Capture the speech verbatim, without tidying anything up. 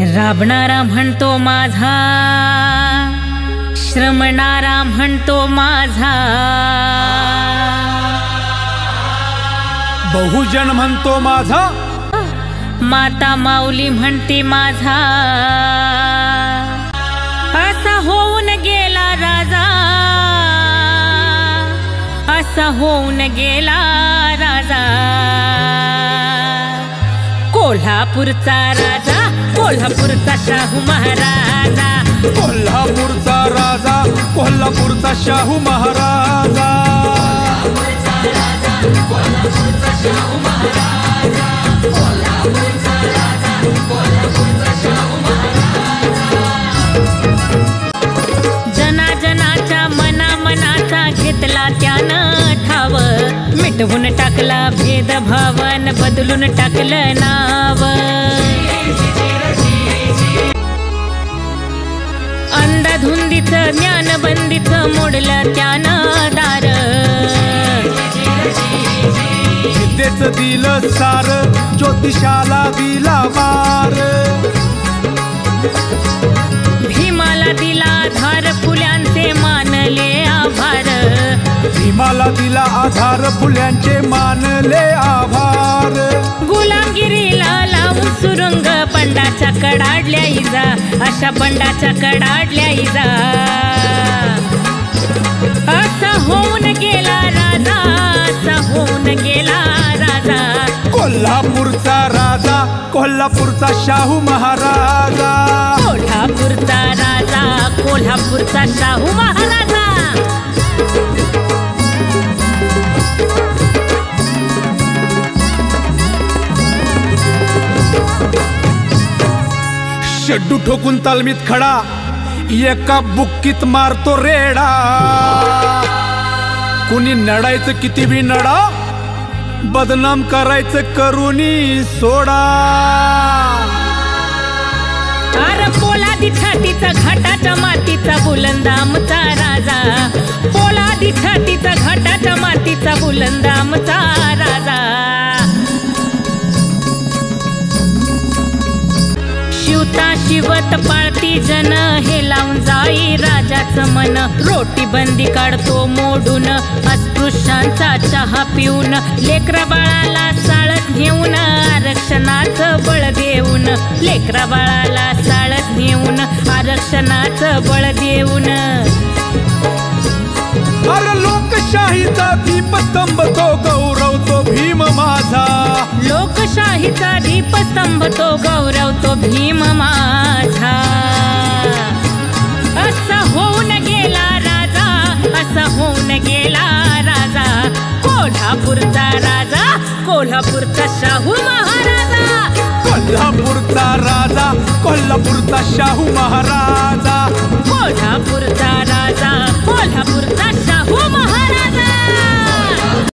राबणारा म्हणतो माझा, श्रमणारा म्हणतो माझा, बहुजन म्हणतो माझा, माता माऊली म्हणते माझा, असा होऊन गेला राजा, असा होऊन गेला राजा, कोल्हापूरचा राजा, कोल्हापूरचा शाहू महाराजा, कोल्हापूरचा राजा, कोल्हापूरचा शाहू महाराजा, कोल्हापूरचा शाहू महाराजा, कोल्हापूरचा राजा, कोल्हापूरचा शाहू महाराजा. जना जनाच्या मना मनाचा घेतला त्यानं ठाव, मिटवून टाकला भेदभावन, बदलून टाकलं नाव. अंधधुंदीचं ज्ञानबंदीचं मोडलं त्यानं दार, विद्येचं दिलं सार, ज्योतिषाला दिला मार. भीमाला दिला आधार, फुल्यांचे मानले आभार, भीमाला दिला आधार, फुल्यांचे मानले आभार. गुलामगिरीला लावून सुरुंग, बंडाच्या कडाडल्या इजा, अशा बंडाच्या कडाडल्या इजा. असा होऊन गेला राजा, असा होऊन गेला राजा, कोल्हापूरचा राजा, कोल्हापूरचा शाहू महाराजा, कोल्हापूरचा राजा, कोल्हापूरचा शाहू महाराजा. शेड्डू ठोकून तालमीत खडा, एका बुक्कीत मारतो रेडा. कुणी नडायचं किती बी नडा, बदनाम करायचं करुणी सोडा. अरे पोलादी छातीचा, घाटाच्या मातीचा, बुलंदामचा राजा, पोलादी छातीचा, घाटाच्या मातीचा, बुलंदामचा राजा. शिवता शिवत पाळती जन, हे लावून जाई राजाचं मन. रोटी बंदी काढतो मोडून, अस्पृश्यांचा चहा पिऊन, लेकरा बाळाला साळत घेऊन, आरक्षणाचं बळ देऊन, लेकरा बाळाला साळत घेऊन, आरक्षणाचं बळ देऊन. अरे लोकशाहीचा दीपस्तंभ तो गौरवतो भीम माझा, लोकशाहीचा दीपस्तंभ तो गौरवतो भीम माझा. असा होऊन गेला राजा, असा होऊन गेला राजा, कोल्हापूरचा राजा, कोल्हापूरचा शाहू महाराजा, कोल्हापूरचा राजा, कोल्हापूरचा शाहू महाराजा, कोल्हापूरचा राजा, कोल्हापूरचा शाहू महाराजा.